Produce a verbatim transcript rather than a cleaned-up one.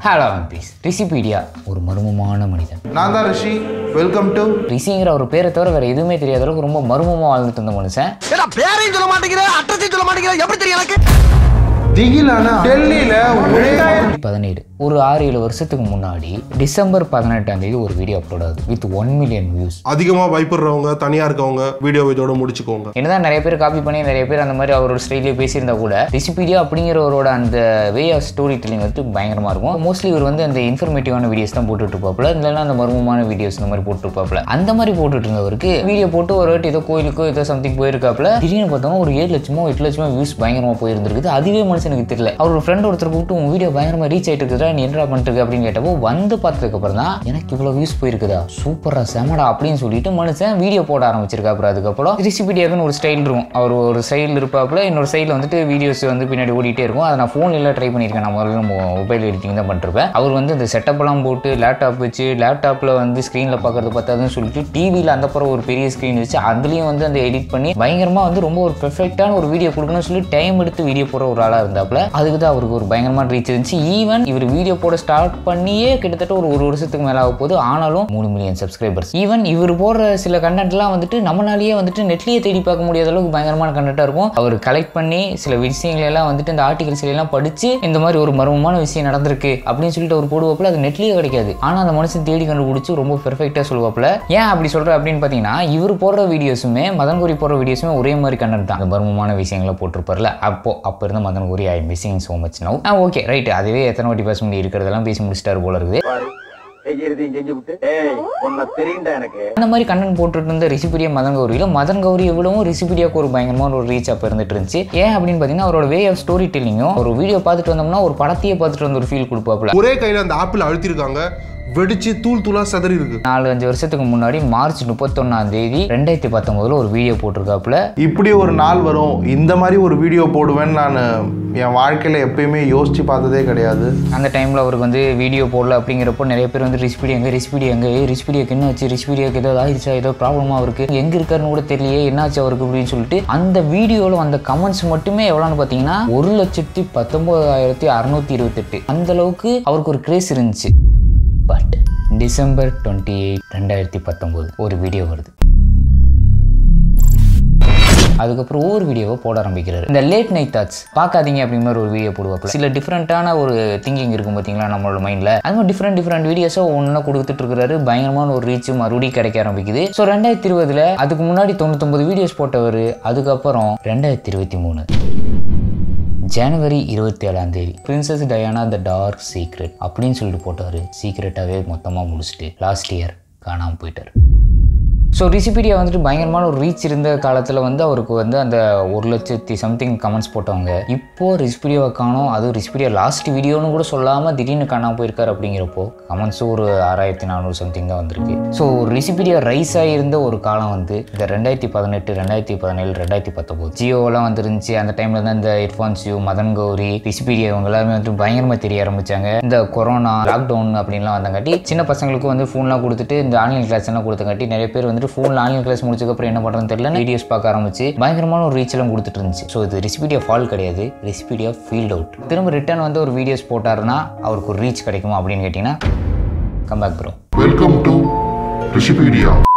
Hello M Ps. RishiPedia ஒரு மர்மமான மனிதன். நான் தான் ரிஷி. வெல்கம் டு ரிஷிங்கிற ஒரு பேரை தவிர வேற எதுவுமே தெரியாத அளவுக்கு ரொம்ப மர்மமா வாழ்ந்துட்டு இருந்த மனுஷன். ஏடா பேரையும் சொல்ல மாட்டேங்கிற, அட்ரஸையும் சொல்ல மாட்டேங்கிற, எப்படி தெரியும் எனக்கு? திகிலான டெல்லியில ரெண்டாயிரத்தி பதினேழு ஒரு ஆறு ஏழு வருஷத்துக்கு முன்னாடி டிசம்பர் பதினெட்டாம் தேதி ஒரு வீடியோ அப்லோட் ஆகுது வித் ஒன் மில்லியன் வியூஸ். அதிகமா பயப்படுறவங்க தனியா இருக்கவங்க வீடியோ இதோட முடிச்சுக்கோங்க. என்னதான் நிறைய பேர் காப்பி பண்ணி நிறைய பேர் அந்த மாதிரி அவரோட ஸ்டைலே பேசியிருந்தா கூட RishiPedia அப்படிங்கிறவரோட அந்த வே ஆஃப் ஸ்டோரி டெல்லிங் வந்து பயங்கரமா இருக்கும். மோஸ்ட்லி இவர் வந்து அந்த இன்ஃபர்மேட்டிவான வீடியோஸ் தான் போட்டுட்டு இருப்பாப்புல, இல்லைன்னா அந்த மர்மமான வீடியோஸ் இந்த மாதிரி போட்டு இருப்பாப்புல. அந்த மாதிரி போட்டுட்டு இருந்தவருக்கு வீடியோ போட்டு ஒரு வாட்டி ஏதோ கோயிலுக்கோ ஏதோ சம்திங் போயிருக்காப்புல. திடீர்னு பார்த்தோம் ஒரு ஏழு லட்சமோ எட்டு லட்சமோ வியூஸ் பயங்கரமா போயிருந்திருக்குது. அதுவே எனக்கு தெரியல. அவரோட ஃப்ரெண்ட் ஒருத்தர் கூப்பிட்டு உன் வீடியோ பயங்கரமா ரீச் ஆயிட்டு இருக்குதா, நீ என்ன பண்ணிட்டு அப்படின்னு கேட்டப்போ வந்து பார்த்ததுக்கு அப்புறம் தான் எனக்கு இவ்வளவு வியூஸ் போயிருக்குதா, சூப்பரா செமடா அப்படின்னு சொல்லிட்டு மனுஷன் வீடியோ போட ஆரம்பிச்சிருக்கா. அப்புறம் அதுக்கப்புறம் RishiPediaக்குன்னு ஒரு ஸ்டைல் இருக்கும். அவர் ஒரு சைடில் இருப்பாப்புல, இன்னொரு சைடில் வந்துட்டு வீடியோஸ் வந்து பின்னாடி ஓடிட்டே இருக்கும். அதை நான் ஃபோன் எல்லாம் ட்ரை பண்ணியிருக்கேன். நான் முதல்ல மொபைல் எடிட்டிங் தான் பண்ணிருப்பேன். அவர் வந்து இந்த செட்டப் எல்லாம் போட்டு லேப்டாப் வச்சு லேப்டாப்ல வந்து ஸ்க்ரீன்ல பார்க்கறது பார்த்தாதுன்னு சொல்லிட்டு டிவியில் அந்த அப்புறம் ஒரு பெரிய ஸ்க்ரீன் வச்சு அதுலயும் வந்து அந்த எடிட் பண்ணி பயங்கரமா வந்து ரொம்ப ஒரு பெர்ஃபெக்டான ஒரு வீடியோ கொடுக்கணும்னு சொல்லி டைம் எடுத்து வீடியோ போடுற ஒரு ஆளா இருந்தாப்புல. அதுக்கு தான் அவருக்கு ஒரு பயங்கரமான ரீச் இருந்துச்சு. ஈவன் இவர் வீடியோ போட ஸ்டார்ட் பண்ணியே கிட்டத்தட்ட ஒரு ஒரு வருஷத்துக்கு மேல ஆக போது. ஆனாலும் மூணு மில்லியன் சப்ஸ்கிரைபர்ஸ். ஈவன் இவர் போடுற சில கண்டென்ட்லாம் வந்துட்டு நம்மளாலேயே வந்துட்டு நெட்லயே தேடி பார்க்க முடியாத அளவுக்கு பயங்கரமான கண்டென்ட்டா இருக்கும். அவர் கலெக்ட் பண்ணி சில விஷயங்கள் எல்லாம் வந்துட்டு இந்த ஆர்டிகல்ஸ் எல்லாம் படிச்சு இந்த மாதிரி ஒரு மர்மமான விஷயம் நடந்திருக்கு அப்படின்னு சொல்லிட்டு அவர் போடுவாப்புல. அது நெட்லயே கிடைக்காது. ஆனா அந்த மனுஷன் தேடி கண்டுபிடிச்சு ரொம்ப பெர்ஃபெக்டா சொல்லுவாப்புல. ஏன் அப்படி சொல்ற அப்படின்னு பாத்தீங்கன்னா இவர் போடுற வீடியோஸுமே மதன்கோரி போடுற வீடியோஸுமே ஒரே மாதிரி கண்டென்ட் தான். அந்த மர்மமான விஷயங்களை போட்டிருப்பார்ல, அப்போ அப்ப இருந்த மதன்கோரி ஐ missing so much now. Okay right, அதுவே எத்தனை வாட்டி பேச முடியும், இருக்கிறதெல்லாம் பேசி முடிச்சிட்டாரு போல இருக்குது. அந்த மாதிரி கண்டென்ட் போட்டுட்டு இருந்த RishiPedia மதன் கௌரியில மதன் கௌரி எவ்வளவும் RishiPediaக்கு ஒரு பயங்கரமான ஒரு ரீச் அப்ப இருந்துட்டு இருந்துச்சு. ஏன் அப்படின்னு பாத்தீங்கன்னா அவரோட வே ஆஃப் ஸ்டோரி டெல்லிங்கும் ஒரு வீடியோ பார்த்துட்டு வந்தோம்னா ஒரு படத்தையே பார்த்துட்டு வந்து ஒரு ஃபீல் கொடுப்பாப்புல. ஒரே கையில அந்த ஆப்பிள் அழுத்திருக்காங்க, வெடிச்சு தூள் தூளா சதறி இருக்கு. நாலு அஞ்சு வருஷத்துக்கு முன்னாடி மார்ச் முப்பத்தொன்னாம் தேதி ரெண்டாயிரத்தி பத்தொன்பதுல ஒரு வீடியோ போட்டிருக்காப்புல. இப்படி ஒரு நாள் வரும், இந்த மாதிரி ஒரு வீடியோ போடுவேன்னு நான் என் வாழ்க்கையில எப்பயுமே யோசிச்சு பார்த்ததே கிடையாது. அந்த டைம்ல அவருக்கு வந்து வீடியோ போடல அப்படிங்கிறப்போ நிறைய பேர் வந்து RishiPedia எங்க RishiPedia எங்க RishiPediaக்கு என்ன ஆச்சு, RishiPediaக்கு ஏதோ ஆயிடுச்சா, ஏதோ ப்ராப்ளமா இருக்கு, எங்க இருக்காருன்னு கூட தெரியலையே, என்னாச்சு அவருக்கு அப்படின்னு சொல்லிட்டு அந்த வீடியோல வந்த கமெண்ட்ஸ் மட்டுமே எவ்வளோன்னு பாத்தீங்கன்னா ஒரு லட்சத்தி பத்தொன்பதாயிரத்தி அறுநூத்தி இருபத்தி எட்டு அந்த அளவுக்கு அவருக்கு ஒரு கிரேஸ் இருந்துச்சு. பட் டிசம்பர் டுவெண்ட்டி எயிட் ரெண்டாயிரத்தி பத்தொன்பது ஒரு வீடியோ வருது. அதுக்கப்புறம் ஒவ்வொரு வீடியோவை போட ஆரம்பிக்கிறாரு. இந்த லேட் நைட் தாட்ஸ் பார்க்காதீங்க அப்படிங்கிற ஒரு வீடியோ போடுவாங்க. சில டிஃப்ரெண்டான ஒரு திங்கிங் இருக்கும் பார்த்தீங்களா நம்மளோட மைண்ட்ல. அது மாதிரி டிஃப்ரெண்ட் டிஃப்ரெண்ட் வீடியோஸை ஒன்றா கொடுத்துட்டு இருக்கிறாரு. பயங்கரமான ஒரு ரீச் மறுபடியும் கிடைக்க ஆரம்பிக்குது. ஸோ ரெண்டாயிரத்தி இருபதுல அதுக்கு முன்னாடி தொண்ணூத்தொன்பது வீடியோஸ் போட்டவர். அதுக்கப்புறம் ரெண்டாயிரத்தி இருபத்தி மூணு ஜனவரி இருபத்தி ஏழாம் தேதி princess Diana the dark secret அப்படின்னு சொல்லிட்டு போட்டாரு. சீக்ரெட்டாவே மொத்தமாக முடிச்சுட்டு லாஸ்ட் இயர் காணாமல் போயிட்டார். ஸோ RishiPedia வந்துட்டு பயங்கரமான ஒரு ரீச் இருந்த காலத்தில் வந்து அவருக்கு வந்து அந்த ஒரு லட்சத்தி சம்திங் கமெண்ட்ஸ் போட்டவங்க இப்போ RishiPediaவை காணோம், அதுவும் RishiPedia லாஸ்ட் வீடியோன்னு கூட சொல்லாமல் திடீர்னு காணாமல் போயிருக்காரு. அப்படிங்கிறப்போ கமெண்ட்ஸும் ஒரு ஆறாயிரத்தி நானூறு சம்திங் தான் வந்திருக்கு. ஸோ RishiPedia ரைஸ் ஆகியிருந்த ஒரு காலம் வந்து இந்த ரெண்டாயிரத்தி பதினெட்டு ரெண்டாயிரத்தி பதினேழு ரெண்டாயிரத்தி பத்தொம்போது ஜியோலாம் வந்துருந்துச்சு. அந்த டைமில் தான் இந்த இர்ஃபான்ஸ் யூ மதன் கௌரி RishiPedia இவங்க எல்லாருமே வந்து பயங்கரமாக தெரிய ஆரம்பிச்சாங்க. இந்த கொரோனா லாக்டவுன் அப்படின்லாம் வந்தங்காட்டி சின்ன பசங்களுக்கு வந்து ஃபோன்லாம் கொடுத்துட்டு இந்த ஆன்லைன் கிளாஸ் எல்லாம் கொடுத்தங்காட்டி நிறைய பேர் வந்து ஃபோன்ல ஆன்லைன் கிளாஸ் முடிச்சதுக்கப்புறம் என்ன பண்ணுறதுன்னு தெரியல, வீடியோஸ் பார்க்க ஆரம்பிச்சு பயங்கரமான ஒரு ரீச் எல்லாம் கொடுத்துட்டு இருந்துச்சு. ஸோ இது RishiPedia ஃபால் கிடையாது, RishiPedia ஃபீல்ட் அவுட். திரும்ப ரிட்டர்ன் வந்து ஒரு வீடியோஸ் போட்டாருன்னா அவருக்கு ஒரு ரீச் கிடைக்குமா அப்படின்னு கேட்டிங்கன்னா come back bro. Welcome to RishiPedia.